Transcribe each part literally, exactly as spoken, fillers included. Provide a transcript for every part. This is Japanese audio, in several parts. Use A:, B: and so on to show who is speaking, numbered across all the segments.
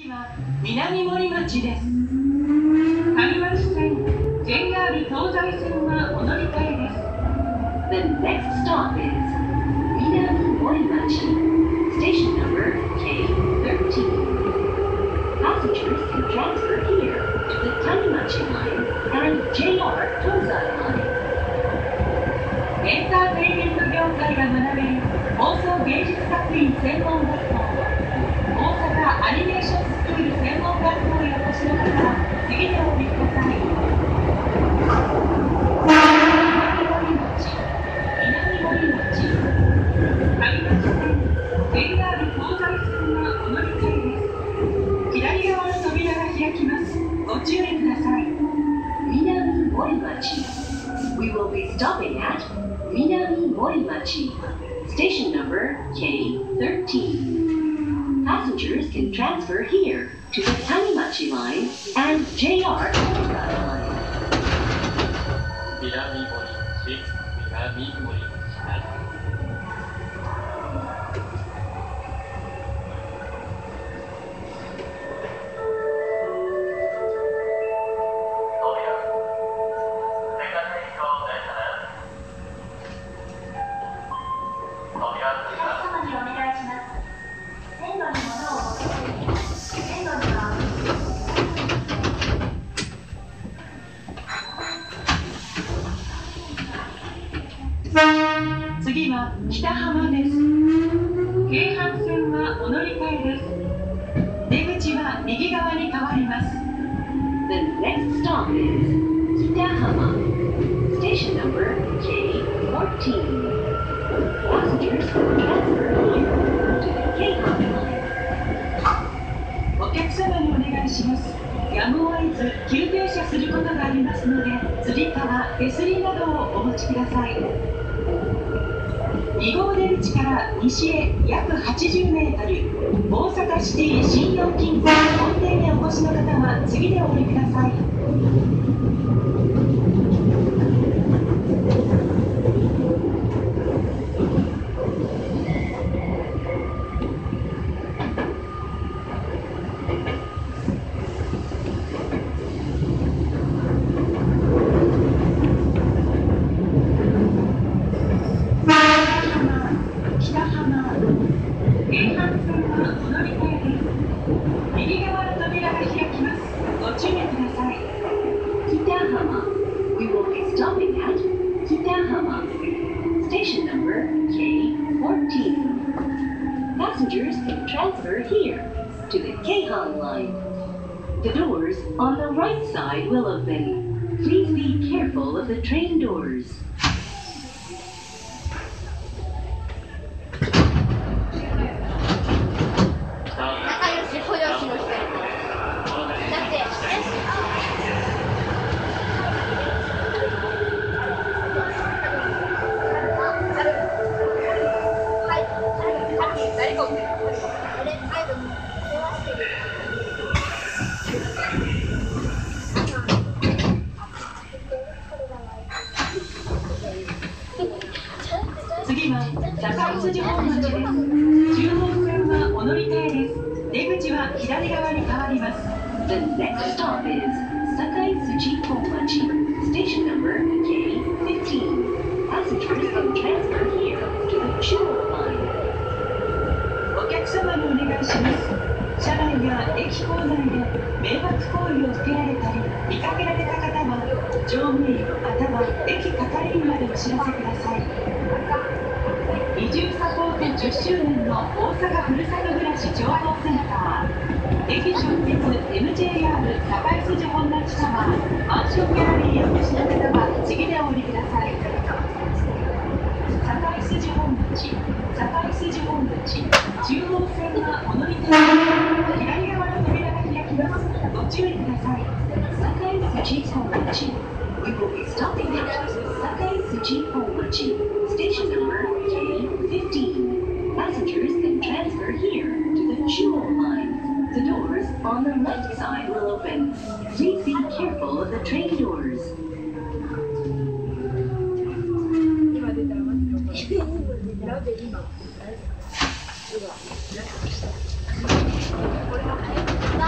A: 次は南森町です。上町線 ジェイアール 東西線はお乗り換えです。
B: The next stop is Minami Morimachi, station number K thirteen. Passengers can transfer here to the Tanimachi line and J R Tozai line.
A: エンターテインメント業界が学べる放送芸術学院専門学校、大阪アニメーションスクール専門学校へお越しの方は次でお降りください。南森町、南森町、上町線 ジェイアール 東西線はお乗り換えです。左側の扉が開きます。ご注意ください。
B: Minami Morimachi. We will be stopping at Minami Morimachi, station number K thirteen. Passengers can transfer here to the Tanimachi line and J R Tozai line.
C: 南森町、南森町。
A: 次は北浜です。京阪線はお乗り換えです。出口は右側に変わります。
B: The next stop is Kitahama, station number K fourteen. Passengers can transfer here to the Keihan line.
A: お客様にお願いします。やむを得ず急停車することがありますので、つり革、手すりなどをお持ちください。に号出口から西へ約はちじゅうメートル、大阪シティ信用金庫本店にお越しの方は次でお降りください。
B: We will be stopping at Kitahama, station number K fourteen. Passengers can transfer here to the Keihan line. The doors on the right side will open. Please be careful of the train doors.
A: 次は堺筋本町です。中央線はお乗り換えです。出口は左側に変わります。
B: The next stop is Sakai-Tsuchi Honmachi, station number K fifteen. Passengers can transfer here to the Chuo line.
A: お客様にお願いします。車内や駅構内で迷惑行為を受けられたり見かけられた方は乗務員または駅係員までお知らせください。移住サポートじゅっしゅうねんの大阪ふるさと暮らし情報センター、駅直結 エムジェイアール 堺筋本町タワーマンションギャラリーへお越しの方は次でお降りください。堺筋本町、堺筋本町、中央線はお乗り換え、左側の扉が開きます。ご注意ください。
B: Sakai-Tsuchi Honmachi. We will be stopping at Sakai-Tsuchi Honmachi, station number K fifteen. Passengers can transfer here to the Chuo line. The doors on the left side will open. Please be careful of the train doors.
D: なんで今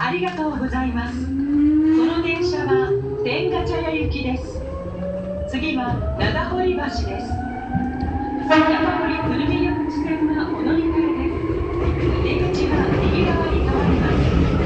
A: ありがとうございます。この電車は天下茶屋行きです。次は灘堀橋です。山堀久留米緑地線はお乗り換えです。出口は右側に変わります。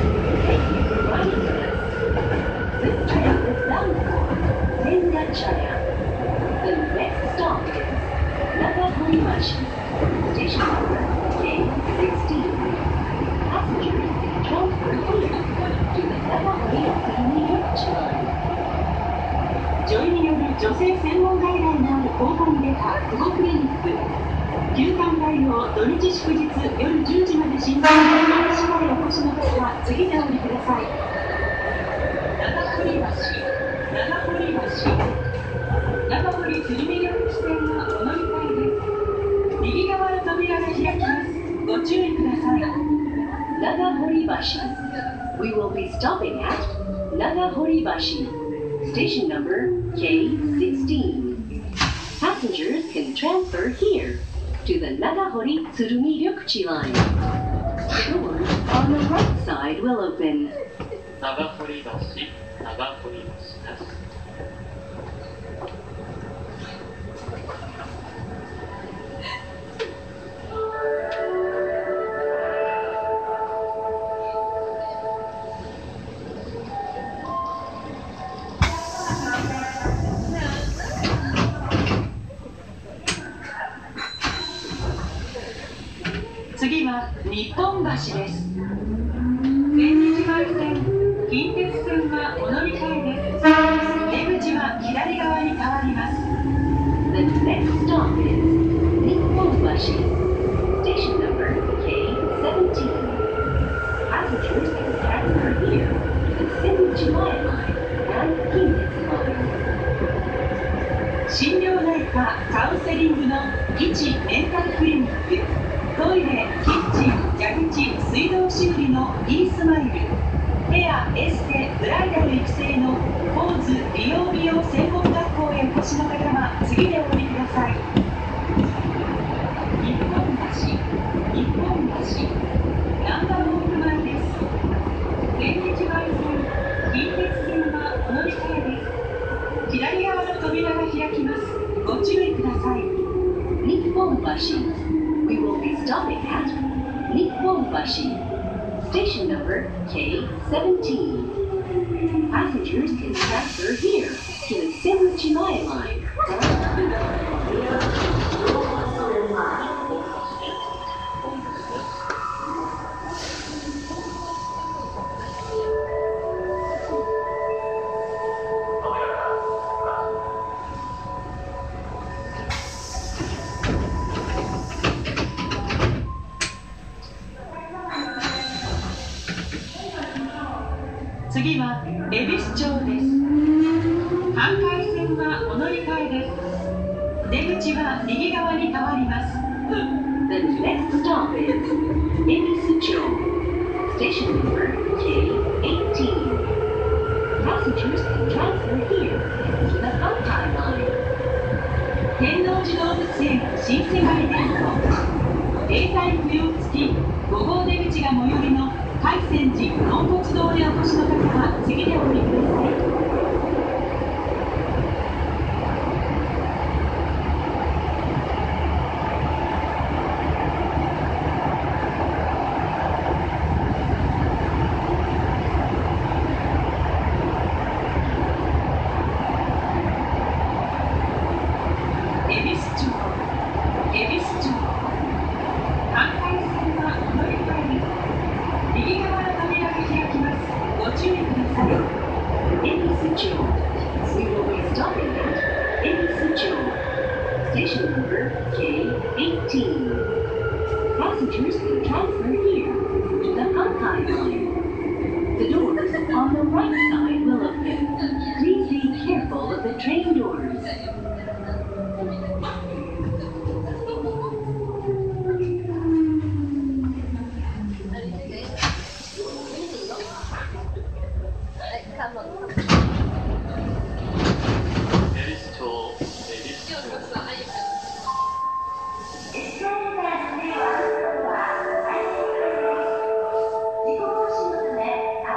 B: This train is bound for Tengachaya. The next stop is Nagahoribashi. Station number K sixteen. Passengers transfer here to the Nagahori-Tsurumi line.
A: 女医による女性専門外来のある高校に出た保護クリニック。休館対応土日祝日夜じゅうじまで診療を開始までお越しの方は次でお降りください。灘堀橋、灘堀橋、長堀鶴見緑地線はお乗り換えです。右側の扉が開きます。ご注意ください。
B: Nagahoribashi. We will be stopping at Nagahoribashi. Station number K sixteen. Passengers can transfer here to the Nagahori-Tsurumi line. Doors on the right side will open.
C: 長堀橋、長堀橋です。
A: 次は日本橋です。千日前線、近鉄線はお乗り換えです。出口は左側に変わります。
B: The next stop is Nipponbashi. Station number K seventeen. Passengers can transfer here to the Senjimaya line and Kintetsu line.
A: 心療内科カウンセリングの一メンタルクリニック。トイレ、キッチン、蛇口、水道修理の e スマイル。ヘア、エステ、ブライダル育成のポーズ美容美容専門学校へお越しの方は次でお降りください。日本橋、日本橋、ナンバーウォーク前です。千日前線、近鉄線はお乗り換えです。左側の扉が開きます。ご注意ください。
B: Nipponbashi. We will be stopping at Nipponbashi. Station number K seventeen. Passengers can transfer here to the Senjimaya line.
A: 次は恵比寿町です。阪海線はお乗り換えです。出口は右側に変わります。
B: The next stop is Ebisu-cho. Station number K eighteen. Passengers can transfer here to the Hankai line.
A: 天王寺動物園新世界伝送。永代不要付きご号出口が最寄りの海泉寺納骨堂へお越しの方は次でお降りください。恵比寿町、恵比寿町、阪海線はお乗り換えです。右側の扉が開きます。ご注意ください。
B: Ebisu-cho. We will be stopping at Ebisu-cho. Station number K eighteen. Passengers can transfer here to the Hankai line. The doors on the right side will open. Please be careful of the train doors.
A: お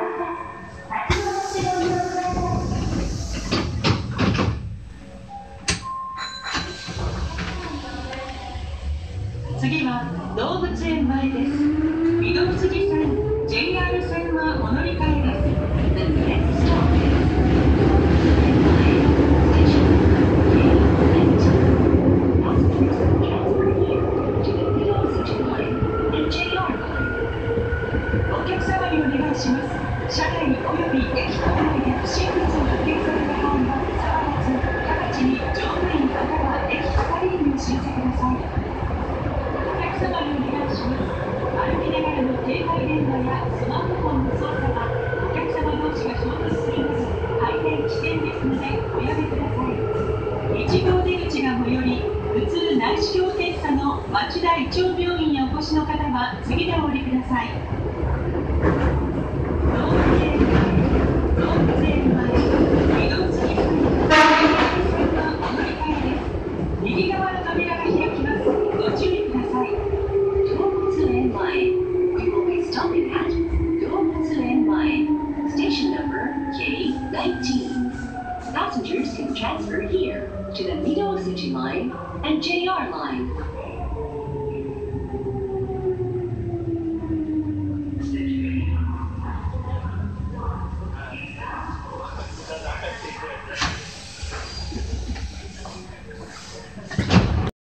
A: 動物園前です。御堂筋線 ジェイアール 線はお乗り換えです。
B: The next stop is Dongseo Line, station K nineteen. Passengers can transfer here to the Middle City Line and J R Line.
A: お客様にお願いします。車内および駅構内で不審物を発見された場合は触らず、直ちに乗務員または駅係員にお知らせください。お客様にお願いします。歩きながらの携帯電話やスマートフォンの操作はお客様同士が衝突するなど大変危険ですのでおやめください。いち号出口が最寄り、普通内視鏡検査の町田一丁病院へお越しの方は次でお降りください。動物園前、動物園前、御堂筋線、ジェイアール 線はお乗り換えです。右側の扉が開きます。ご注意ください。
B: Dongseo Line. We will be stopping at Dongseo Line, station number K nineteen. Passengers can transfer here to the Middle City Line and J R Line.